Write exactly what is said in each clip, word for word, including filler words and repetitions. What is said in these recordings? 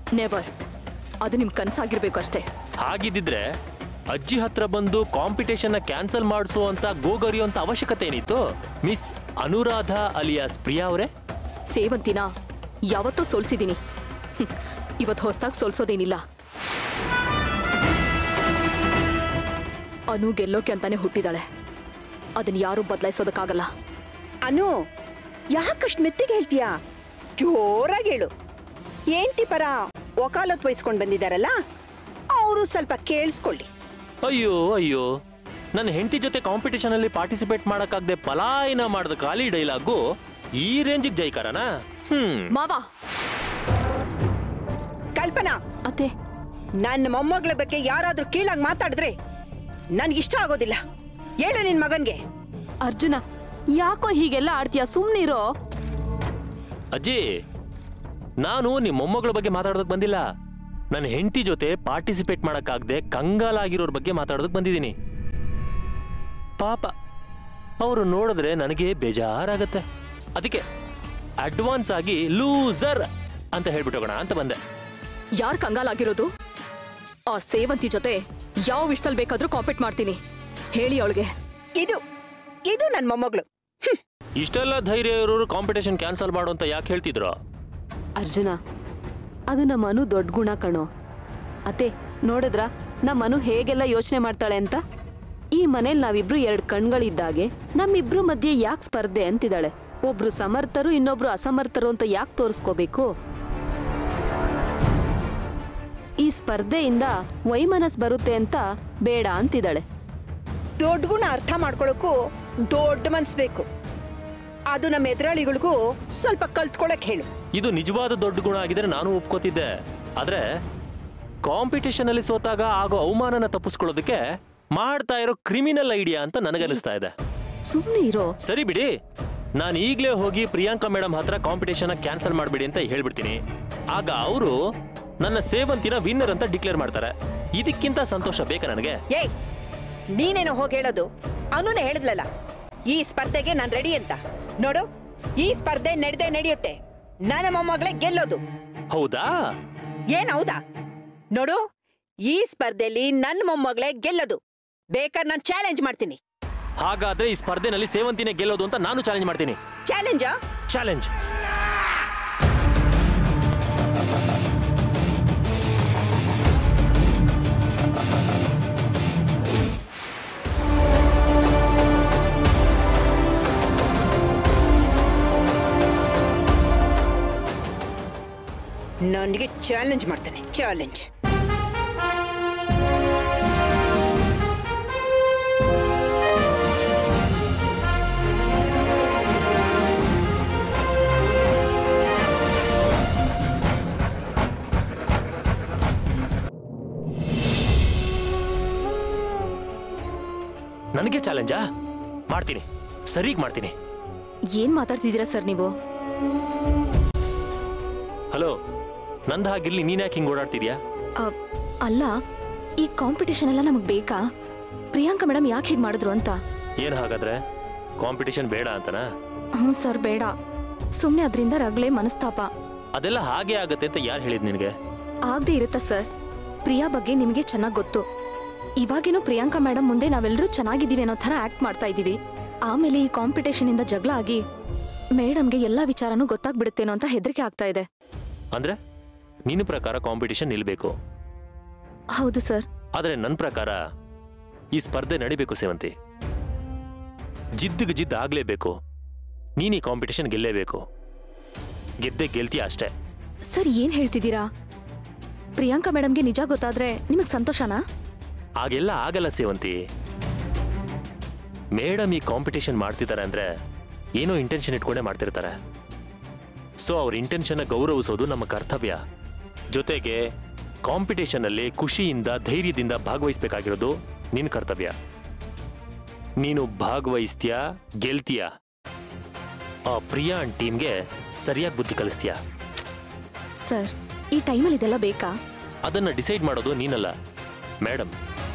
Never. ಅದು ನಿಮ್ ಕನಸಾಗಿರ್ಬೇಕು ಅಷ್ಟೇ. ಹಾಗಿದ್ದಿದ್ರೆ ಅಜ್ಜಿ ಹತ್ರ ಬಂದು ಕಾಂಪಿಟೇಷನ್ ಕ್ಯಾನ್ಸಲ್ ಮಾಡಿಸು ಅಂತ ಗೋಗರಿಯುವಂತ ಅವಶ್ಯಕತೆ ಏನಿತ್ತು ಮಿಸ್ ಅನುರಾಧ ಅಲಿಯಾಸ್ ಪ್ರಿಯಾ ಅವರೇ? ಸೇವಂತಿನ ಯಾವತ್ತೂ ಸೋಲ್ಸಿದೀನಿ, ಇವತ್ತು ಹೊಸದಾಗಿ ಸೋಲ್ಸೋದೇನಿಲ್ಲ. ಅನು ಗೆಲ್ಲೋಕೆ ಅಂತಾನೆ ಹುಟ್ಟಿದಾಳೆ, ಅದನ್ನ ಯಾರು ಬದಲಾಯಿಸೋದಕ್ಕಾಗಲ್ಲ. ಅನು, ಯಾಕಷ್ಟು ಮೆತ್ತಿಗೆ ಹೇಳ್ತೀಯಾ? ಜೋರಾಗಿ ಹೇಳು. ಏಂಟಿ ಪರ ವಕಾಲತ್ ವಹಿಸ್ಕೊಂಡು ಬಂದಿದ್ದಾರಲ್ಲ, ಅವರು ಸ್ವಲ್ಪ ಕೇಳಿಸ್ಕೊಳ್ಳಿ. ಅಯ್ಯೋ ಅಯ್ಯೋ, ನನ್ನ ಹೆಂಡತಿ ಜೊತೆ ಕಾಂಪಿಟೇಷನ್ ಅಲ್ಲಿ ಪಾರ್ಟಿಸಿಪೇಟ್ ಮಾಡಕ್ಕಾಗದೆ ಪಲಾಯನ ಮಾಡಿದ ಖಾಲಿ ಡೈಲಾಗು ಈ ರೇಂಜಿಗೆ ಜೈಕಾರನಾ? ಹ್ಮ್ ಮಾವ. ಕಲ್ಪನಾ ಅತ್ತೆ, ನನ್ನ ಮೊಮ್ಮಗಳ ಬಗ್ಗೆ ಯಾರಾದ್ರೂ ಕೀಳಾಗಿ ಮಾತಾಡಿದ್ರೆ ನನ್ಗಿಷ್ಟ ಆಗೋದಿಲ್ಲ. ಹೇಳು ನಿನ್ ಮಗನ್ಗೆ. ಅರ್ಜುನ, ಯಾಕೋ ಹೀಗೆಲ್ಲ ಆಡ್ತೀಯ? ಸುಮ್ನಿರೋ. ಅಜ್ಜಿ, ನಾನು ನಿಮ್ಮ ಮೊಮ್ಮಗಳ ಬಗ್ಗೆ ಮಾತಾಡೋದಕ್ಕೆ ಬಂದಿಲ್ಲ. ನನ್ನ ಹೆಂಡತಿ ಜೊತೆ ಪಾರ್ಟಿಸಿಪೇಟ್ ಮಾಡಕ್ಕಾಗದೆ ಕಂಗಾಲಾಗಿರೋರ್ ಬಗ್ಗೆ ಮಾತಾಡೋದಕ್ಕೆ ಬಂದಿದ್ದೀನಿ. ಪಾಪ ಅವರು ನೋಡಿದ್ರೆ ನನಗೆ ಬೇಜಾರಾಗತ್ತೆ. ಅದಕ್ಕೆ ಅಡ್ವಾನ್ಸ್ ಆಗಿ ಲೂಸರ್ ಅಂತ ಹೇಳ್ಬಿಟ್ಟೋಗೋಣ ಅಂತ ಬಂದೆ. ಯಾರ್ ಕಂಗಾಲಾಗಿರೋದು? ಆ ಸೇವಂತಿ ಜೊತೆ ಯಾವ ವಿಷಯದಲ್ಲಿ ಬೇಕಾದ್ರೂ ಕಾಂಪೀಟ್ ಮಾಡ್ತೀನಿ. ಹೇಳಿ ಅವಳಿಗೆ. ಇದು ಇದು ನನ್ನ ಮೊಮ್ಮಗಳು. ಇಷ್ಟೆಲ್ಲ ಧೈರ್ಯ ಇರೋರು ಕಾಂಪಿಟೇಷನ್ ಕ್ಯಾನ್ಸಲ್ ಮಾಡು ಅಂತ ಯಾಕೆ ಹೇಳ್ತಿದ್ರು? ಅರ್ಜುನ, ಅದು ನಮ್ಮ ಅನು ದೊಡ್ಡ ಗುಣ ಕಣೋ. ಅತ್ತೆ, ನೋಡಿದ್ರ ನಮ್ಮ ಅನು ಹೇಗೆಲ್ಲ ಯೋಚನೆ ಮಾಡ್ತಾಳೆ ಅಂತ? ಈ ಮನೇಲಿ ನಾವಿಬ್ರು ಎರಡು ಕಣ್ಗಳಿದ್ದಾಗೆ ನಮ್ಮಿಬ್ರು ಮಧ್ಯೆ ಯಾಕೆ ಸ್ಪರ್ಧೆ ಅಂತಿದ್ದಾಳೆ. ಒಬ್ರು ಸಮರ್ಥರು, ಇನ್ನೊಬ್ರು ಅಸಮರ್ಥರು ಅಂತ ಯಾಕೆ ತೋರಿಸ್ಕೋಬೇಕು? ಈ ಸ್ಪರ್ಧೆಯಿಂದ ವೈಮನಸ್ ಬರುತ್ತೆ ಅಂತ ಬೇಡ ಅಂತಿದ್ದಾಳೆ. ದೊಡ್ಡ ಗುಣ ಅರ್ಥ ಮಾಡ್ಕೊಳಕ್ಕೂ ದೊಡ್ಡ ಮನ್ಸ್ ಬೇಕು. ಅದು ನಮ್ಮ ಎದುರಾಳಿಗಳಿಗೂ ಸ್ವಲ್ಪ ಕಲ್ತ್ಕೊಳಕ್ ಹೇಳು. ಇದು ನಿಜವಾದ ದೊಡ್ಡ ಗುಣ ಆಗಿದ್ರೆ ನಾನು ಒಪ್ಕೋತಿದ್ದೆ. ಆದ್ರೆ ಕಾಂಪಿಟೇಷನ್ ಅಲ್ಲಿ ಸೋತಾಗ ಆಗೋ ಅವಮಾನನ ತಪ್ಪಿಸ್ಕೊಳ್ಳೋದಕ್ಕೆ ಮಾಡ್ತಾ ಇರೋ ಕ್ರಿಮಿನಲ್ ಐಡಿಯಾ ಅಂತ ನನಗನ್ನಿಸ್ತಾ ಇದೆ. ಸುಮ್ಮನೆ ಇರೋ. ಸರಿ ಬಿಡಿ, ನಾನು ಈಗಲೇ ಹೋಗಿ ಪ್ರಿಯಾಂಕಾ ಮೇಡಮ್ ಹತ್ರ ಕಾಂಪಿಟೇಷನ್ ಕ್ಯಾನ್ಸಲ್ ಮಾಡ್ಬಿಡಿ ಅಂತ ಹೇಳ್ಬಿಡ್ತೀನಿ. ಆಗ ಅವರು ನನ್ನ ಸೇವಂತಿನ ವಿನ್ನರ್ ಅಂತ ಡಿಕ್ಲೇರ್ ಮಾಡ್ತಾರೆ. ಇದಕ್ಕಿಂತ ಸಂತೋಷ ಬೇಕಾ ನನಗೆ? ಏಯ್, ನೀನೇನೋ ಹೋಗಿ ಹೇಳೋದು? ಅನುನೇ ಹೇಳಿದ್ಲಲ್ಲ ಈ ಸ್ಪರ್ಧೆಗೆ ನಾನು ರೆಡಿ ಅಂತ. ನೋಡು, ಈ ಸ್ಪರ್ಧೆ ನಡೆದೇ ನಡೆಯುತ್ತೆ. ನನ್ನ ಮೊಮ್ಮಗಳೇ ಗೆಲ್ಲೋದು. ಹೌದಾ? ಏನ್ ಹೌದಾ? ನೋಡು, ಈ ಸ್ಪರ್ಧೆಯಲ್ಲಿ ನನ್ನ ಮೊಮ್ಮಗಳೇ ಗೆಲ್ಲೋದು. ಬೇಕಾದ್ರೆ ನಾನು ಚಾಲೆಂಜ್ ಮಾಡ್ತೀನಿ. ಹಾಗಾದ್ರೆ ಈ ಸ್ಪರ್ಧೆನಲ್ಲಿ ಸೇವಂತಿನೇ ಗೆಲ್ಲೋದು ಅಂತ ನಾನು ಚಾಲೆಂಜ್ ಮಾಡ್ತೀನಿ. ಚಾಲೆಂಜಾ? ಚಾಲೆಂಜ್. ನನಗೆ ಚಾಲೆಂಜ್ ಮಾಡ್ತಾನೆ. ಚಾಲೆಂಜ್. ನನಗೆ ಚಾಲೆಂಜಾ? ಮಾಡ್ತೀನಿ, ಸರಿಗ್ ಮಾಡ್ತೀನಿ. ಏನ್ ಮಾತಾಡ್ತಿದ್ದೀರಾ ಸರ್ ನೀವು? ಹಲೋ, ನಂದ ಹಾಗಿರ್ಲಿ, ನೀನ್ ಯಾಕೆ ಹಿಂಗ್ ಓಡಾಡ್ತಿದ್ಯಾ? ಅಲ್ಲ, ಈ ಕಾಂಪಿಟೇಷನ್ ಎಲ್ಲ ನಮಗ್ ಬೇಕಾ? ಪ್ರಿಯಾಂಕಾ ಮೇಡಮ್ ಯಾಕೆ ಹೀಗೆ ಮಾಡಿದ್ರು ಅಂತ. ಏನ್ ಹಾಗಾದ್ರೆ ಕಾಂಪಿಟೇಷನ್ ಬೇಡ ಅಂತನಾ? ಹ್ಞೂ ಸರ್, ಬೇಡ. ಸುಮ್ಮನೆ ಅದರಿಂದ ರಗಳೆ ಮನಸ್ತಾಪ. ಅದೆಲ್ಲ ಹಾಗೆ ಆಗತ್ತೆ ಅಂತ ಯಾರು ಹೇಳಿದ್ ನಿನಗೆ? ಆಗದೆ ಇರುತ್ತಾ ಸರ್? ಪ್ರಿಯಾ ಬಗ್ಗೆ ನಿಮಗೆ ಚೆನ್ನಾಗಿ ಗೊತ್ತು. ಇವಾಗೇನೋ ಪ್ರಿಯಾಂಕಾ ಮೇಡಮ್ ಮುಂದೆ ನಾವೆಲ್ಲರೂ ಚೆನ್ನಾಗಿದ್ದೀವಿ ಅನ್ನೋ ಥರ ಆಕ್ಟ್ ಮಾಡ್ತಾ ಇದ್ದೀವಿ. ಆಮೇಲೆ ಈ ಕಾಂಪಿಟೇಷನ್ ಇಂದ ಜಗಳ ಆಗಿ ಮೇಡಮ್ಗೆ ಎಲ್ಲಾ ವಿಚಾರನೂ ಗೊತ್ತಾಗ್ಬಿಡುತ್ತೇನೋ ಅಂತ ಹೆದರಿಕೆ ಆಗ್ತಾ ಇದೆ. ಅಂದ್ರೆ ನಿನ್ನ ಪ್ರಕಾರ ಕಾಂಪಿಟೇಷನ್ ನಿಲ್ಬೇಕು? ಹೌದು ಸರ್. ಆದ್ರೆ ನನ್ನ ಪ್ರಕಾರ ಈ ಸ್ಪರ್ಧೆ ನಡಿಬೇಕು ಸೇವಂತಿ. ಜಿದ್ದಿಗೆ ಜಿದ್ದು ಆಗ್ಲೇಬೇಕು. ನೀನ್ ಈ ಕಾಂಪಿಟೇಷನ್ ಗೆಲ್ಲೇಬೇಕು. ಗೆದ್ದೆ ಗೆಲ್ತೀಯ ಅಷ್ಟೇ. ಸರ್, ಏನ್ ಹೇಳ್ತಿದ್ದೀರಾ? ಪ್ರಿಯಾಂಕಾ ಮೇಡಮ್ಗೆ ನಿಜ ಗೊತ್ತಾದ್ರೆ ನಿಮಗ್ ಸಂತೋಷನಾ? ಹಾಗೆಲ್ಲ ಆಗಲ್ಲ ಸೇವಂತಿ. ಮೇಡಮ್ ಈ ಕಾಂಪಿಟೇಷನ್ ಮಾಡ್ತಿದ್ದಾರೆ ಅಂದ್ರೆ ಏನೋ ಇಂಟೆನ್ಷನ್ ಇಟ್ಕೊಂಡೇ ಮಾಡ್ತಿರ್ತಾರೆ. ಸೊ ಅವ್ರ ಇಂಟೆನ್ಷನ್ ಗೌರವಿಸೋದು ನಮ್ಮ ಕರ್ತವ್ಯ. ಜೊತೆಗೆ ಕಾಂಪಿಟೇಷನ್ ಅಲ್ಲಿ ಖುಷಿಯಿಂದ ಧೈರ್ಯದಿಂದ ಭಾಗವಹಿಸಬೇಕಾಗಿರೋದು ನಿನ್ನ ಕರ್ತವ್ಯ. ನೀನು ಭಾಗವಹಿಸ್ತೀಯಾ, ಗೆಲ್ತೀಯಾ, ಆ ಪ್ರಿಯಾ ಅಂಡ್ ಟೀಮ್ಗೆ ಸರಿಯಾಗಿ ಬುದ್ಧಿ ಕಲಿಸ್ತೀಯಾ? ಸರ್, ಈ ಟೈಮಲ್ಲಿ ಇದೆಲ್ಲ ಬೇಕಾ? ಅದನ್ನ ಡಿಸೈಡ್ ಮಾಡೋದು ನೀನಲ್ಲ, ಮೇಡಮ್.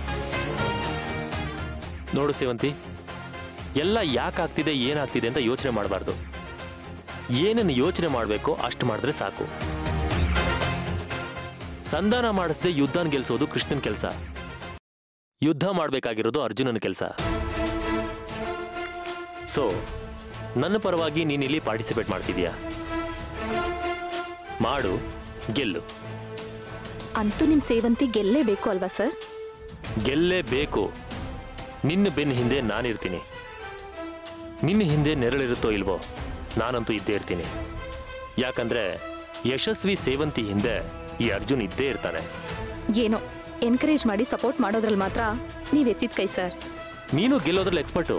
ನೋಡು ಸೇವಂತಿ, ಎಲ್ಲ ಯಾಕಾಗ್ತಿದೆ ಏನಾಗ್ತಿದೆ ಅಂತ ಯೋಚನೆ ಮಾಡಬಾರ್ದು. ಏನನ್ನು ಯೋಚನೆ ಮಾಡಬೇಕೋ ಅಷ್ಟು ಮಾಡಿದ್ರೆ ಸಾಕು. ಸಂಧಾನ ಮಾಡಿಸದೆ ಯುದ್ಧನ ಗೆಲ್ಸೋದು ಕೃಷ್ಣನ್ ಕೆಲಸ. ಯುದ್ಧ ಮಾಡಬೇಕಾಗಿರೋದು ಅರ್ಜುನನ ಕೆಲಸ. ಸೊ ನನ್ನ ಪರವಾಗಿ ನೀನಿಲ್ಲಿ ಪಾರ್ಟಿಸಿಪೇಟ್ ಮಾಡ್ತಿದ್ಯಾ? ಮಾಡು, ಗೆಲ್ಲು. ಅಂತೂ ನಿಮ್ ಸೇವಂತಿ ಗೆಲ್ಲೇಬೇಕು ಅಲ್ವಾ ಸರ್? ಗೆಲ್ಲೇಬೇಕು. ನಿನ್ನ ಬೆನ್ನ ಹಿಂದೆ ನಾನಿರ್ತೀನಿ. ನಿನ್ನ ಹಿಂದೆ ನೆರಳಿರುತ್ತೋ ಇಲ್ವೋ, ನಾನಂತೂ ಇದ್ದೇ ಇರ್ತೀನಿ. ಯಾಕಂದ್ರೆ ಯಶಸ್ವಿ ಸೇವಂತಿ ಹಿಂದೆ ಈ ಅರ್ಜುನ್ ಇದ್ದೇ ಇರ್ತಾನೆ. ಏನೋ ಎನ್ಕರೇಜ್ ಮಾಡಿ ಸಪೋರ್ಟ್ ಮಾಡೋದ್ರಲ್ಲಿ ಮಾತ್ರ ನೀವ್ ಎತ್ತಿದ ಕೈ ಸರ್. ನೀನು ಗೆಲ್ಲೋದ್ರಲ್ಲಿ ಎಕ್ಸ್ಪರ್ಟು.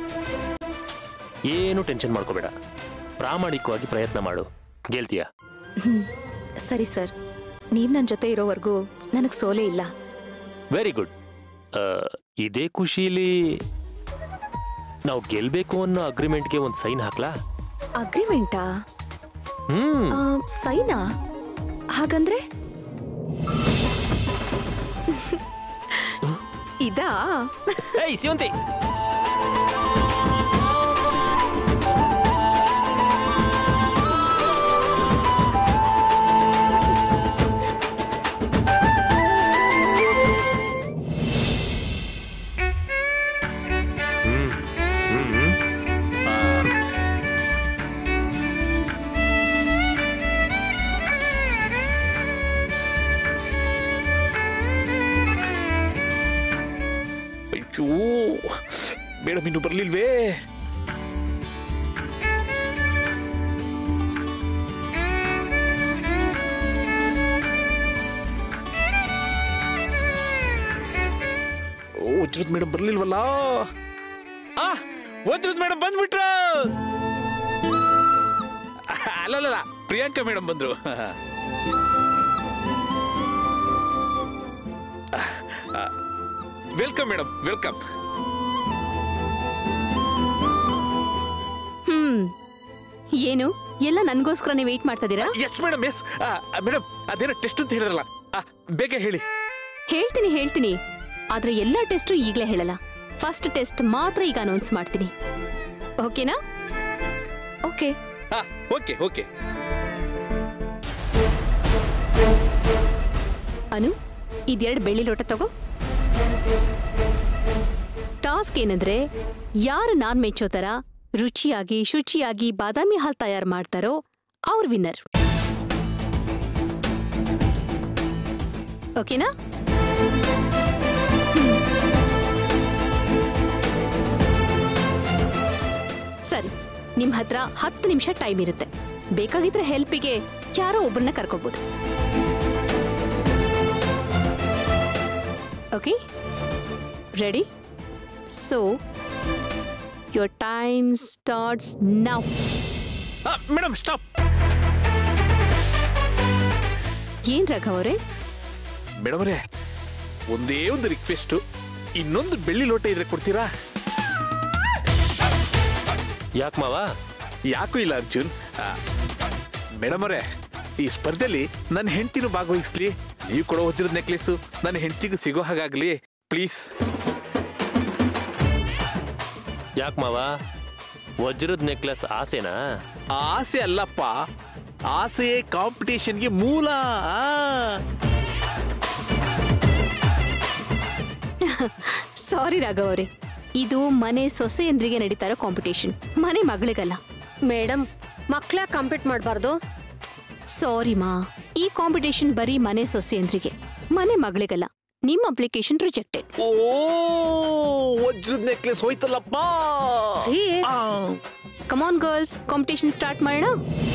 ಏನು ಟೆನ್ಷನ್ ಮಾಡ್ಕೋಬೇಡ, ಪ್ರಾಮಾಣಿಕವಾಗಿ ಪ್ರಯತ್ನ ಮಾಡು, ಗೆಲ್ತೀಯ. ಸರಿ ಸರ್, ನೀವ್ ನನ್ನ ಜೊತೆ ಇರೋವರೆಗೂ ನನಗೆ ಸೋಲೇ ಇಲ್ಲ. Very good. ಇದೇ ಖುಷಿಲಿ ನಾವು ಗೆಲ್ಬೇಕು ಅನ್ನೋ ಅಗ್ರಿಮೆಂಟ್ಗೆ ಒಂದು ಸೈನ್ ಹಾಕ್ಲಾ? ಅಗ್ರಿಮೆಂಟಾ? ಹ್ಮ್ ಸೈನಾ? ಹಾಗಂದ್ರೆ ಇದಾ? ಏಯ್ ಸೇವಂತಿ, ಮೇಡಮ್ ಇನ್ನು ಬರ್ಲಿಲ್ವೇ? ಓ ವಜ್ರದ ಮೇಡಮ್ ಬರ್ಲಿಲ್ವಲ್ಲ? ಆ ವಜ್ರದ ಮೇಡಮ್ ಬಂದ್ಬಿಟ್ರ. ಅಲ್ಲಲ್ಲ, ಪ್ರಿಯಾಂಕಾ ಮೇಡಮ್ ಬಂದ್ರು. Welcome madam, welcome. ಹ್ಮ್ ಏನು ಎಲ್ಲ ನನ್ಗೋಸ್ಕರನೇ ವೇಟ್ ಮಾಡ್ತಾ ಇದೀರಾ? Yes madam, yes madam. ಅದೇನೋ ಟೆಸ್ಟ್ ಅಂತ ಹೇಳಿರಲ್ಲ, ಬೇಗ ಹೇಳಿ. ಹೇಳ್ತೀನಿ ಹೇಳ್ತೀನಿ ಆದ್ರೆ ಎಲ್ಲ ಟೆಸ್ಟು ಈಗ್ಲೇ ಹೇಳಲ್ಲ. ಫಸ್ಟ್ ಟೆಸ್ಟ್ ಮಾತ್ರ ಈಗ ಅನೌನ್ಸ್ ಮಾಡ್ತೀನಿ. ಓಕೆನಾ? Okay okay okay. ಅನು, ಇದೆರಡು ಬೆಳ್ಳಿ ಲೋಟ ತಗೋ. ಟಾಸ್ಕ್ ಏನಂದ್ರೆ, ಯಾರು ನಾನ್ ಮೆಚ್ಚೋ ತರ ರುಚಿಯಾಗಿ ಶುಚಿಯಾಗಿ ಬಾದಾಮಿ ಹಾಲ್ ತಯಾರು ಮಾಡ್ತಾರೋ ಅವ್ರ ವಿನ್ನರ್. ಓಕೆನಾ? ಸರಿ, ನಿಮ್ ಹತ್ರ ಹತ್ತು ನಿಮಿಷ ಟೈಮ್ ಇರುತ್ತೆ. ಬೇಕಾಗಿದ್ರೆ ಹೆಲ್ಪಿಗೆ ಯಾರೋ ಒಬ್ಬರನ್ನ ಕರ್ಕೋಬಹುದು. Okay, ready? So your time starts now. Madam stop. ಏನ್ ರಾಘವ್ ಅವರೇ? ಮೇಡಮ್ ಅವರೇ, ಒಂದೇ ಒಂದು ರಿಕ್ವೆಸ್ಟ್, ಇನ್ನೊಂದು ಬೆಳ್ಳಿ ಲೋಟ ಇದ್ರೆ ಕೊಡ್ತೀರಾ? ಯಾಕೆ ಮಾವ? ಯಾಕೂ ಇಲ್ಲ ಅರ್ಜುನ್. ಮೇಡಮ್ ಅವರೇ, ಈ ಸ್ಪರ್ಧೆಯಲ್ಲಿ ನನ್ನ ಹೆಂಡತಿನೂ ಭಾಗವಹಿಸ್ಲಿ. ನೀವು ಕೊಡೋ ವಜ್ರದ ನೆಕ್ಲೆಸ್ ನನ್ನ ಹೆಂಡತಿಗೂ ಸಿಗೋ ಹಾಗಾಗ್ಲಿ ಪ್ಲೀಸ್. ಯಾಕೆ ಮಾವ, ವಜ್ರದ ನೆಕ್ಲೆಸ್ ಆಸೆನಾ? ಆಸೆ ಅಲ್ಲಪ್ಪ, ಆಸೆಯೇ ಕಾಂಪಿಟೇಷನ್ಗೆ ಮೂಲ. ಸಾರಿ ರಾಘವ್ ಅವರೇ, ಇದು ಮನೆ ಸೊಸೆಯಂದ್ರಿಗೆ ನಡೀತಾ ಇರೋ ಕಾಂಪಿಟೇಷನ್, ಮನೆ ಮಗಳಿಗಲ್ಲ. ಮೇಡಮ್, ಮಕ್ಕಳ ಕಾಂಪೀಟ್ ಮಾಡಬಾರ್ದು. ಸಾರಿ ಮಾ, ಈ ಕಾಂಪಿಟೇಷನ್ ಬರೀ ಮನೆ ಸೊಸೆಯಂದ್ರಿಗೆ, ಮನೆ ಮಗಳಿಗಲ್ಲ. ನಿಮ್ಮ ಅಪ್ಲಿಕೇಶನ್ ರಿಜೆಕ್ಟೆಡ್. ಓ, ವಜ್ರದ ನೆಕ್ಲೆಸ್ ಹೋಯ್ತಲ್ಲಪ್ಪ. ಕಮಾನ್ ಗರ್ಲ್ಸ್, ಕಾಂಪಿಟೇಷನ್ ಸ್ಟಾರ್ಟ್ ಮಾಡೋಣ.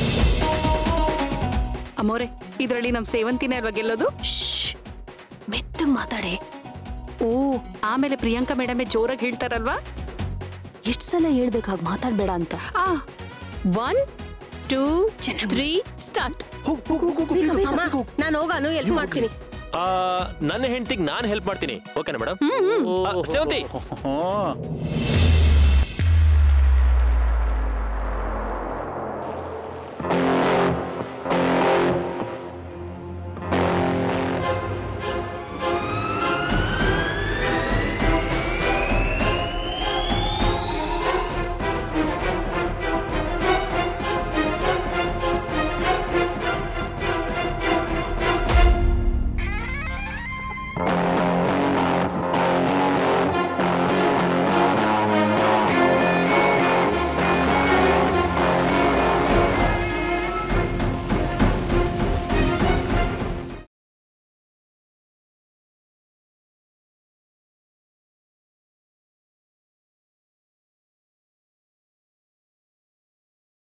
ಅಮ್ಮೋರೆ, ಇದರಲ್ಲಿ ನಮ್ ಸೇವಂತಿನೇ ಅಲ್ವಾ ಗೆಲ್ಲೋದು? ಮೆತ್ತಗ್ ಮಾತಾಡೆ. ಓ, ಆಮೇಲೆ ಪ್ರಿಯಾಂಕಾ ಮೇಡಮೇ ಜೋರಾಗಿ ಹೇಳ್ತಾರಲ್ವಾ? ಎಷ್ಟ್ ಸಲ ಹೇಳ್ಬೇಕು ಹಾಗೆ ಮಾತಾಡ್ಬೇಡ ಅಂತ. ಆ ಒನ್ ಟೂ ತ್ರೀ ಸ್ಟಾರ್ಟ್. ನಾನು ಹೋಗಾನು ಹೆಲ್ಪ್ ಮಾಡ್ತೀನಿ. ನನ್ನ ಹೆಂಡತಿಗೆ ನಾನು ಹೆಲ್ಪ್ ಮಾಡ್ತೀನಿ. ಓಕೆನಾ ಮೇಡಮ್? ಸೇವಂತಿ,